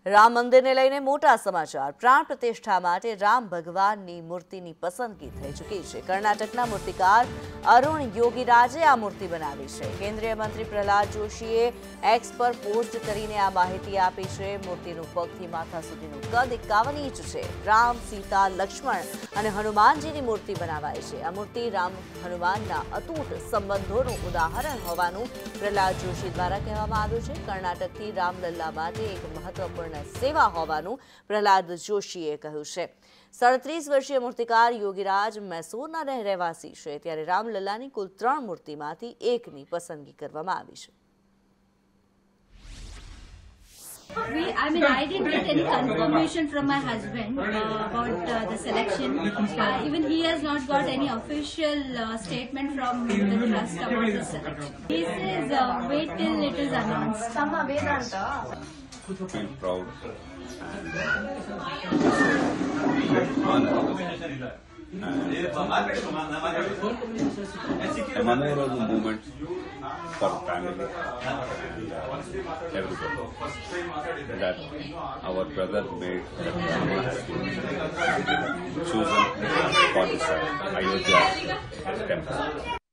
રામ મંદિરને લઈને મોટા સમાચાર। પ્રાણ પ્રતિષ્ઠા માટે રામ ભગવાનની મૂર્તિની પસંદગી થઈ ચૂકી છે। કર્ણાટકના મૂર્તિકાર અરુણ યોગીરાજે આ મૂર્તિ બનાવી છે। કેન્દ્રીય મંત્રી પ્રહલાદ જોશીએ એક્સ પર પોસ્ટ કરીને આ માહિતી આપી છે। મૂર્તિનું પગથી માથા સુધીનું કદ 51 ઇંચ છે। રામ, સીતા, લક્ષ્મણ અને હનુમાનજીની મૂર્તિ બનાવાઈ છે। આ મૂર્તિ રામ હનુમાનના અતૂટ સંબંધોનું ઉદાહરણ હોવાનું પ્રહલાદ જોશી દ્વારા કહેવામાં આવ્યું છે। કર્ણાટકથી રામલલ્લા માટે એક મહત્વપૂર્ણ સેવા હોવાનું પ્રહલાદ જોશીએ કહ્યું છે। 37 વર્ષીય મૂર્તિકાર યોગીરાજ મૈસૂરના રહેવાસી છે, ત્યારે રામલલ્લાની કુલ 3 મૂર્તિમાંથી એકની પસંદગી કરવામાં આવી છે। I didn't get any confirmation from my husband about the selection. Even he has not got any official statement from the trust about the selection. He says wait till it is announced. Feel proud and a memorable moment for family and everybody that our brother made chosen for this Ayodhya temple.